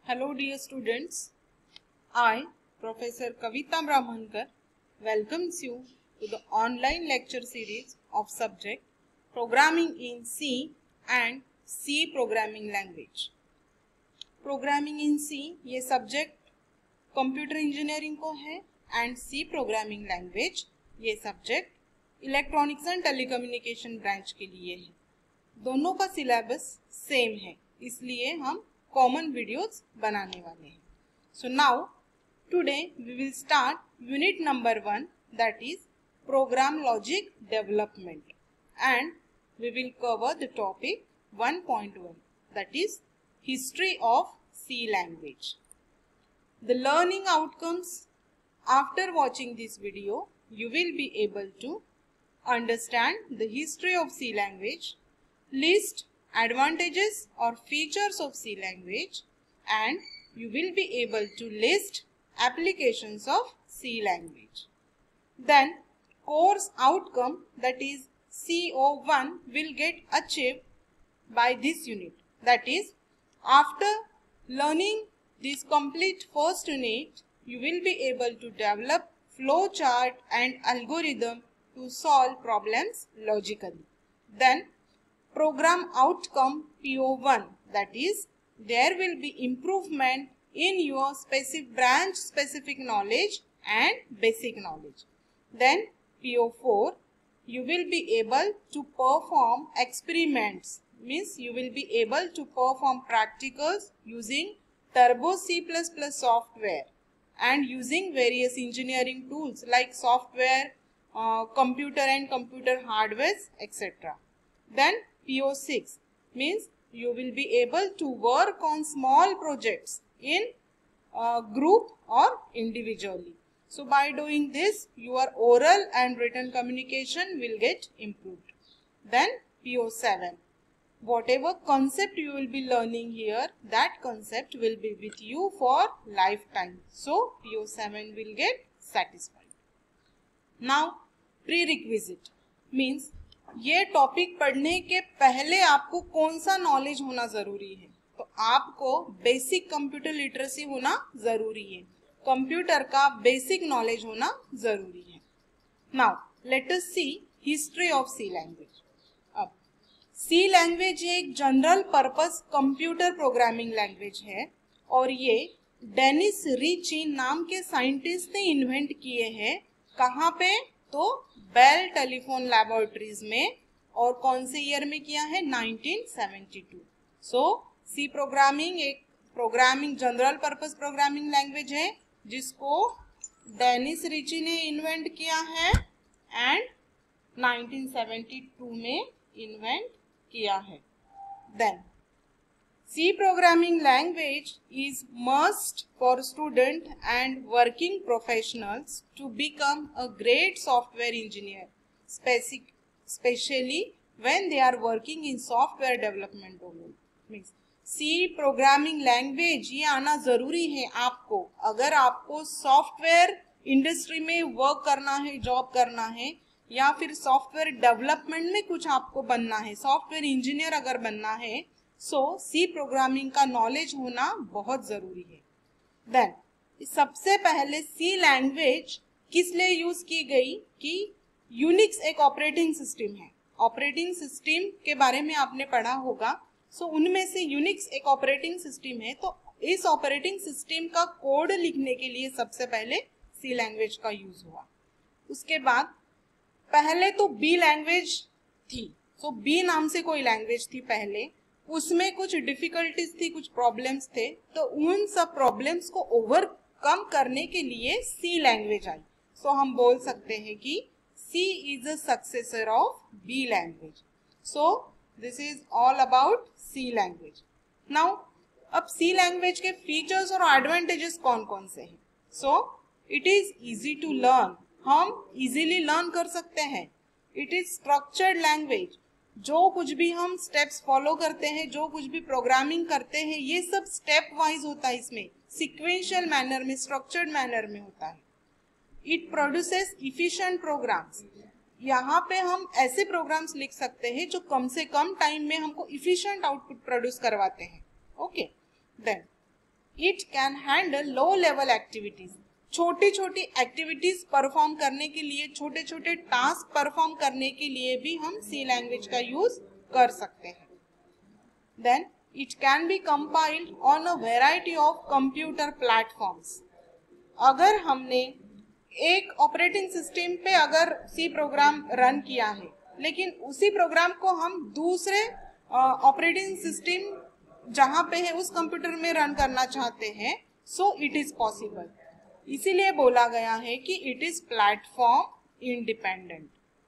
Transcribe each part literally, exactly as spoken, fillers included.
Hello dear students, I, Professor Kavita Brahmankar, welcomes you to the online lecture series of subject Programming in C and C Programming Language. Programming in C ये subject computer engineering को है and C programming language ये subject electronics and telecommunication branch के लिए है। दोनों का syllabus same है, इसलिए हम कॉमन वीडियोस बनाने वाले हैं। So now today we will start unit number one, that is program logic development, and we will cover the topic one point one, that is history of C language. The learning outcomes after watching this video, you will be able to understand the history of C language, list advantages or features of C language, and you will be able to list applications of C language. Then course outcome, that is C O one, will get achieved by this unit. That is, after learning this complete first unit, you will be able to develop flow chart and algorithm to solve problems logically. Then program outcome P O one, that is, there will be improvement in your specific branch specific knowledge and basic knowledge. Then P O four, you will be able to perform experiments, means you will be able to perform practicals using Turbo C plus plus software and using various engineering tools like software, uh, computer and computer hardware, et cetera. Then P O six means you will be able to work on small projects in uh, group or individually. So by doing this, your oral and written communication will get improved. Then P O seven. Whatever concept you will be learning here, that concept will be with you for lifetime. So P O seven will get satisfied. Now prerequisite means ये topic पढ़ने के पहले आपको कौन सा knowledge होना जरूरी है, तो आपको बेसिक कंप्यूटर लिटरेसी होना जरूरी है, कंप्यूटर का बेसिक नॉलेज होना जरूरी है। Now let us see history of C language. अब सी लैंग्वेज ये एक general purpose computer programming language है और ये डेनिस रिची नाम के साइंटिस्ट ने इन्वेंट किए हैं। कहाँ पे? तो बेल टेलीफोन लैबोरेटरीज में, और कौन से ईयर में किया है? Nineteen seventy two. So C programming एक programming general purpose programming language है जिसको डेनिस रिची ने इन्वेंट किया है एंड नाइनटीन सेवेंटी टू में इन्वेंट किया है। Then C programming language is must for student and working professionals to become a great software engineer, specific, especially when they are working in software development domain. Means C programming language ये आना जरूरी है आपको, अगर आपको software industry में work करना है, जॉब करना है, या फिर सॉफ्टवेयर डेवलपमेंट में कुछ आपको बनना है, सॉफ्टवेयर इंजीनियर अगर बनना है, सो सी प्रोग्रामिंग का नॉलेज होना बहुत जरूरी है। देन सबसे पहले सी लैंग्वेज किस लिए यूज की गई कि यूनिक्स एक ऑपरेटिंग सिस्टम है, ऑपरेटिंग सिस्टम के बारे में आपने पढ़ा होगा। सो so, उनमें से यूनिक्स एक ऑपरेटिंग सिस्टम है, तो इस ऑपरेटिंग सिस्टम का कोड लिखने के लिए सबसे पहले सी लैंग्वेज का यूज हुआ। उसके बाद पहले तो बी लैंग्वेज थी, सो so, बी नाम से कोई लैंग्वेज थी पहले, उसमें कुछ डिफिकल्टीज थी, कुछ प्रॉब्लम्स थे, तो उन सब प्रॉब्लम्स को ओवरकम करने के लिए सी लैंग्वेज आई। सो so, हम बोल सकते हैं कि C is a successor of B language. So this is all about C language. Now अब सी लैंग्वेज के फीचर्स और एडवांटेजेस कौन कौन से हैं? So it is easy to learn, हम इजीली लर्न कर सकते हैं। इट इज स्ट्रक्चर्ड लैंग्वेज, जो कुछ भी हम स्टेप्स फॉलो करते हैं, जो कुछ भी प्रोग्रामिंग करते हैं, ये सब स्टेप वाइज होता है, इसमें सीक्वेंशियल मैनर में, स्ट्रक्चर्ड मैनर में होता है। इट प्रोड्यूसेस इफिशिएंट प्रोग्राम्स, यहाँ पे हम ऐसे प्रोग्राम्स लिख सकते हैं जो कम से कम टाइम में हमको इफिशिएंट आउटपुट प्रोड्यूस करवाते हैं। Okay, then it can handle low level activities, छोटी छोटी एक्टिविटीज परफॉर्म करने के लिए, छोटे छोटे टास्क परफॉर्म करने के लिए भी हम सी लैंग्वेज का यूज कर सकते हैं। Then it can be compiled on a variety of computer platforms. अगर हमने एक ऑपरेटिंग सिस्टम पे अगर सी प्रोग्राम रन किया है, लेकिन उसी प्रोग्राम को हम दूसरे ऑपरेटिंग सिस्टम जहां पे है उस कंप्यूटर में रन करना चाहते हैं, सो इट इज पॉसिबल। इसीलिए बोला गया है कि it is platform independent.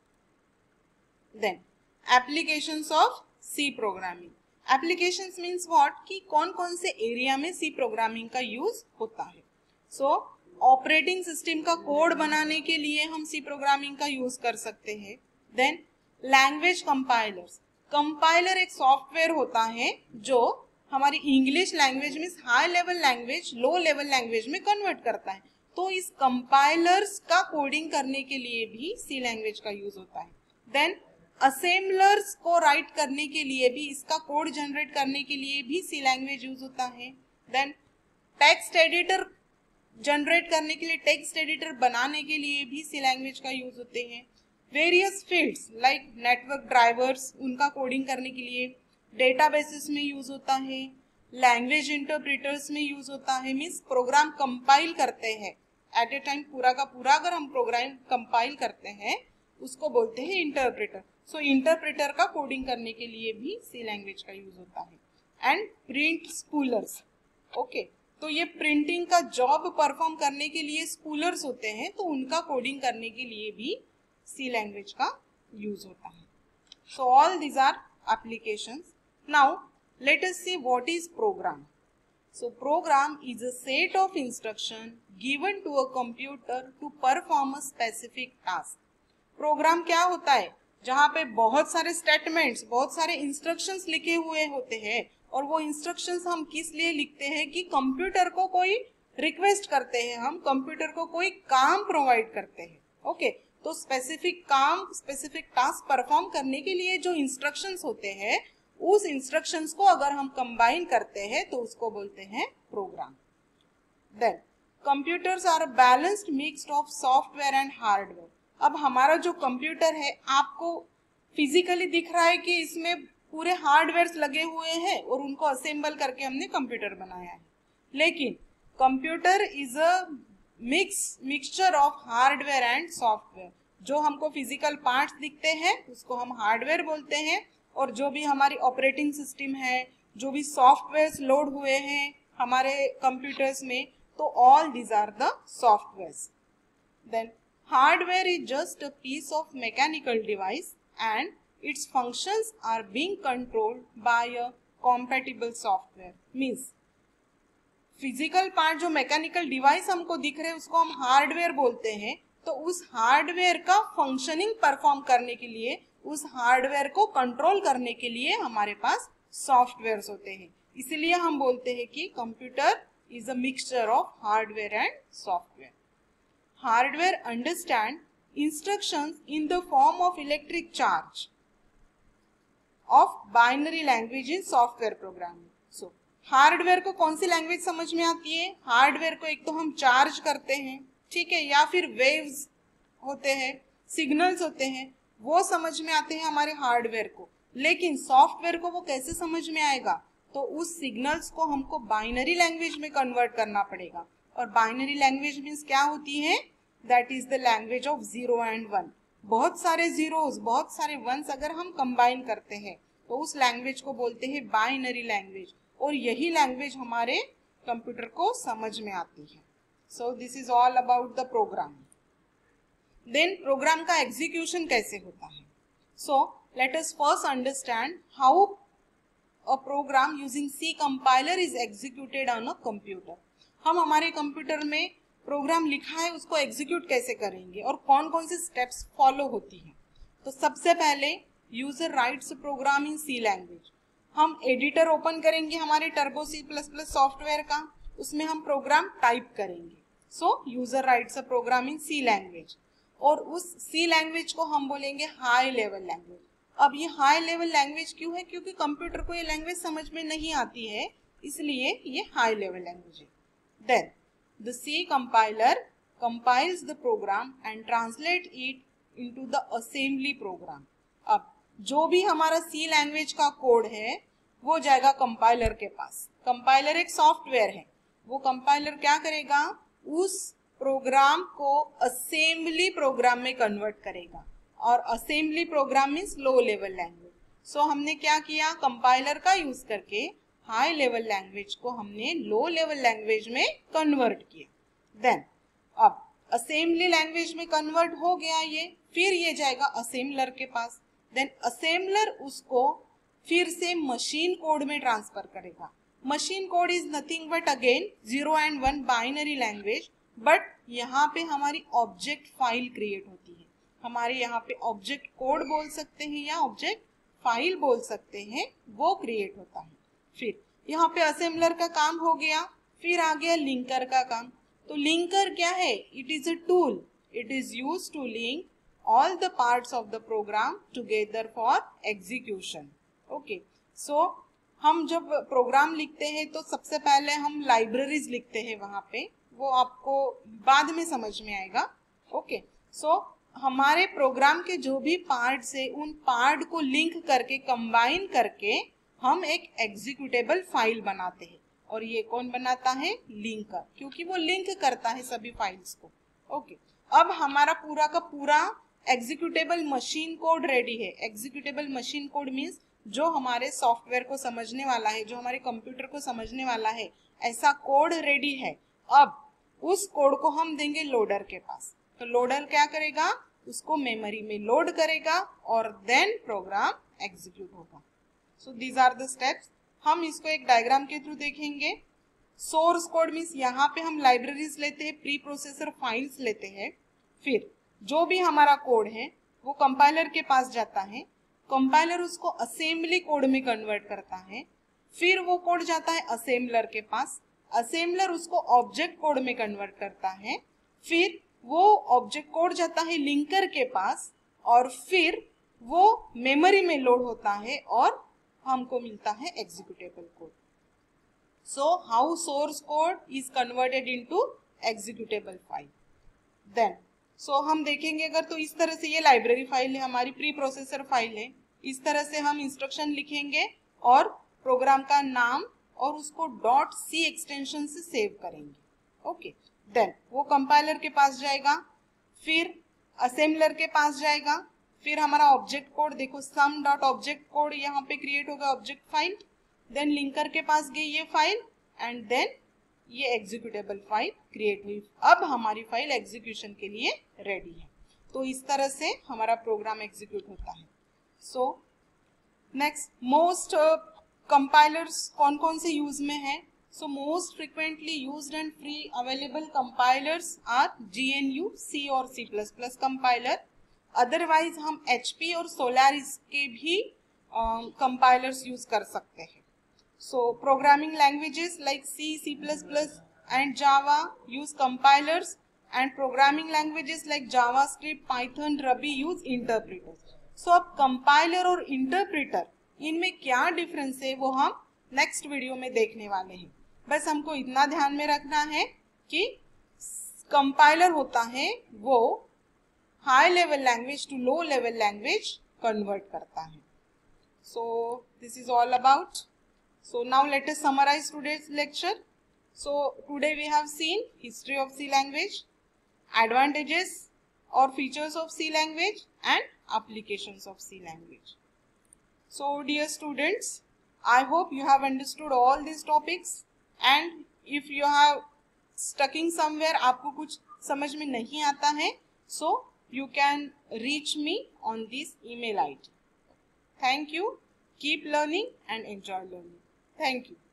Then applications of C programming. Applications means what, कि कौन कौन से एरिया में सी प्रोग्रामिंग का यूज होता है। सो ऑपरेटिंग सिस्टम का कोड बनाने के लिए हम सी प्रोग्रामिंग का यूज कर सकते हैं। Then language compilers. कंपाइलर एक सॉफ्टवेयर होता है जो हमारी इंग्लिश लैंग्वेज में high level language low level language में कन्वर्ट करता है। तो इस कंपाइलर्स का कोडिंग करने के लिए भी सी लैंग्वेज का यूज होता है। देन असेंबलर्स को राइट करने के लिए भी, इसका कोड जनरेट करने के लिए भी सी लैंग्वेज यूज होता है। देन टेक्स्ट एडिटर जनरेट करने के लिए, टेक्स्ट एडिटर बनाने के लिए भी सी लैंग्वेज का यूज होते हैं। Various fields like network drivers, उनका कोडिंग करने के लिए डेटाबेसेस में यूज होता है। लैंग्वेज इंटरप्रेटर्स में यूज होता है, मीन्स प्रोग्राम कंपाइल करते हैं एट ए टाइम, पूरा का पूरा अगर हम प्रोग्राम कंपाइल करते हैं उसको बोलते हैं इंटरप्रेटर। सो इंटरप्रेटर का कोडिंग करने के लिए भी सी लैंग्वेज का यूज होता है। एंड प्रिंट स्पूलर्स, ओके, तो ये प्रिंटिंग का जॉब परफॉर्म करने के लिए स्पूलर्स होते हैं, तो उनका कोडिंग करने के लिए भी सी लैंग्वेज का यूज होता है। So all these are applications. Now let us see what is program. So program is a set of instruction given to a computer to perform a specific task. Program क्या होता है? जहाँ पे बहुत सारे स्टेटमेंट्स, बहुत सारे इंस्ट्रक्शंस लिखे हुए होते हैं, और वो इंस्ट्रक्शंस हम किस लिए लिखते हैं कि कंप्यूटर को कोई रिक्वेस्ट करते हैं, हम कंप्यूटर को कोई काम प्रोवाइड करते हैं। Okay okay? तो स्पेसिफिक काम, स्पेसिफिक टास्क परफॉर्म करने के लिए जो इंस्ट्रक्शंस होते हैं, उस इंस्ट्रक्शंस को अगर हम कंबाइन करते हैं तो उसको बोलते हैं program. Then computers are balanced mixed of software and hardware. अब हमारा जो कंप्यूटर है, आपको फिजिकली दिख रहा है कि इसमें पूरे हार्डवेयर लगे हुए हैं और उनको असेंबल करके हमने कंप्यूटर बनाया है, लेकिन computer is a mix mixture of hardware and software. जो हमको फिजिकल पार्ट्स दिखते हैं उसको हम हार्डवेयर बोलते हैं, और जो भी हमारी ऑपरेटिंग सिस्टम है, जो भी सॉफ्टवेयर लोड हुए हैं हमारे कंप्यूटर्स में, तो all these are the softwares. Then hardware is just a piece of mechanical device and its functions are being controlled by a compatible software। means physical part, जो mechanical device हमको दिख रहे हैं उसको हम हार्डवेयर बोलते हैं, तो उस हार्डवेयर का फंक्शनिंग परफॉर्म करने के लिए, उस हार्डवेयर को कंट्रोल करने के लिए हमारे पास सॉफ्टवेयर होते हैं। इसलिए हम बोलते हैं कि computer is a mixture of hardware and software. Hardware understand instructions in the form of electric charge of binary language in software programming. So hardware को कौन सी लैंग्वेज समझ में आती है? हार्डवेयर को एक तो हम चार्ज करते हैं, ठीक है, या फिर वेव्स होते हैं, सिग्नल्स होते हैं, वो समझ में आते हैं हमारे हार्डवेयर को। लेकिन सॉफ्टवेयर को वो कैसे समझ में आएगा? तो उस सिग्नल्स को हमको बाइनरी लैंग्वेज में कन्वर्ट करना पड़ेगा। और बाइनरी लैंग्वेज मीन्स क्या होती है? That is the language of zero and one. बहुत सारे जीरोस, बहुत सारे वंस अगर हम कंबाइन करते हैं तो उस लैंग्वेज को बोलते हैं बाइनरी लैंग्वेज, और यही लैंग्वेज हमारे कंप्यूटर को समझ में आती है। So this is all about the program. Then program का एग्जीक्यूशन कैसे होता है? So let us first understand how a program using C compiler is executed on a computer. हम हमारे कंप्यूटर में प्रोग्राम लिखा है उसको एग्जीक्यूट कैसे करेंगे और कौन कौन से स्टेप्स फॉलो होती हैं। तो सबसे पहले user writes program in C language. हम एडिटर ओपन करेंगे हमारे Turbo C plus plus software का, उसमें हम प्रोग्राम टाइप करेंगे। So user writes a program in C language, और उस सी लैंग्वेज को हम बोलेंगे हाई लेवल लैंग्वेज। अब ये हाई लेवल लैंग्वेज क्यों है? क्योंकि कंप्यूटर को ये लैंग्वेज समझ में नहीं आती है, इसलिए ये हाई लेवल लैंग्वेज है। Then the C compiler compiles the program and translate it into the assembly program. अब जो भी हमारा सी लैंग्वेज का कोड है वो जाएगा कंपाइलर के पास। कंपाइलर एक सॉफ्टवेयर है, वो कंपाइलर क्या करेगा, उस प्रोग्राम को असेंबली प्रोग्राम में कन्वर्ट करेगा, और assembly program means low level language. सो हमने क्या किया, कंपाइलर का यूज करके हाई लेवल लैंग्वेज को हमने लो लेवल लैंग्वेज में कन्वर्ट किया। देन अब असेंबली लैंग्वेज में कन्वर्ट हो गया ये, फिर ये जाएगा असेंबलर के पास। देन असेंबलर उसको फिर से मशीन कोड में ट्रांसफर करेगा। Machine code is nothing but again zero and one binary language, but यहाँ पे हमारी ऑब्जेक्ट फाइल क्रिएट होती है। हमारे यहाँ पे ऑब्जेक्ट कोड बोल सकते हैं या ऑब्जेक्ट फाइल बोल सकते हैं, वो क्रिएट होता है। फिर यहाँ पे असेंबलर का काम हो गया, फिर आ गया लिंकर का काम। तो लिंकर क्या है, it is a tool, it is use to link all the parts of the program together for execution. Okay, so हम जब प्रोग्राम लिखते हैं तो सबसे पहले हम लाइब्रेरीज लिखते हैं वहां पे, वो आपको बाद में समझ में आएगा। ओके, सो हमारे प्रोग्राम के जो भी पार्ट्स है उन पार्ट को लिंक करके कंबाइन करके हम एक एग्जीक्यूटेबल फाइल बनाते हैं, और ये कौन बनाता है, लिंकर, क्योंकि वो लिंक करता है सभी फाइल्स को। ओके, अब हमारा पूरा का पूरा एग्जीक्यूटेबल मशीन कोड रेडी है। एग्जीक्यूटेबल मशीन कोड मीन्स जो हमारे सॉफ्टवेयर को समझने वाला है, जो हमारे कंप्यूटर को समझने वाला है, ऐसा कोड रेडी है। अब उस कोड को हम देंगे लोडर के पास, तो लोडर क्या करेगा, उसको मेमोरी में लोड करेगा और देन प्रोग्राम एग्जीक्यूट होगा। So these are the steps. हम इसको एक डायग्राम के थ्रू देखेंगे। सोर्स कोड मीन्स यहाँ पे हम लाइब्रेरीज लेते हैं, प्री प्रोसेसर फाइल्स लेते हैं, फिर जो भी हमारा कोड है वो कंपाइलर के पास जाता है, कंपाइलर उसको असेंबली कोड में कन्वर्ट करता है, फिर वो कोड जाता है असेंबलर के पास, असेंबलर उसको ऑब्जेक्ट कोड में कन्वर्ट करता है, फिर वो ऑब्जेक्ट कोड जाता है लिंकर के पास, और फिर वो मेमोरी में लोड होता है और हमको मिलता है executable code. So how source code is converted into executable file. Then so हम देखेंगे अगर, तो इस तरह से ये लाइब्रेरी फाइल है, हमारी प्री प्रोसेसर फाइल है। इस तरह से हम इंस्ट्रक्शन लिखेंगे और प्रोग्राम का नाम और उसको डॉट सी एक्सटेंशन से सेव करेंगे। ओके, देन वो कंपाइलर के पास जाएगा, फिर असेंबलर के पास जाएगा, फिर हमारा ऑब्जेक्ट कोड देखो, सम डॉट ऑब्जेक्ट कोड यहाँ पे क्रिएट होगा ऑब्जेक्ट फाइल, देन लिंकर के पास गई ये फाइल, एंड देन ये एग्जीक्यूटेबल फाइल क्रिएट हुई। अब हमारी फाइल एग्जीक्यूशन के लिए रेडी है। तो इस तरह से हमारा प्रोग्राम एग्जीक्यूट होता है। सो नेक्स्ट, मोस्ट कंपाइलर्स कौन कौन से यूज में है। So most frequently used and free available compilers are G N U, C और C plus plus compiler. Otherwise हम एच पी और सोलारिस के भी कंपाइलर्स uh, यूज कर सकते हैं। So programming languages like C, C plus plus and Java use compilers, and programming languages like JavaScript, Python, Ruby use interpreters. So अब compiler और interpreter इनमें क्या difference है वो हम next वीडियो में देखने वाले हैं। बस हमको इतना ध्यान में रखना है कि compiler होता है वो high level language to low level language convert करता है। So this is all about. So now let us summarize today's lecture. So today we have seen history of C language, advantages or features of C language, and applications of C language. So dear students, I hope you have understood all these topics, and if you have stucking somewhere, आपको कुछ समझ में नहीं आता है, so you can reach me on this email I D. Thank you. Keep learning and enjoy learning. Thank you.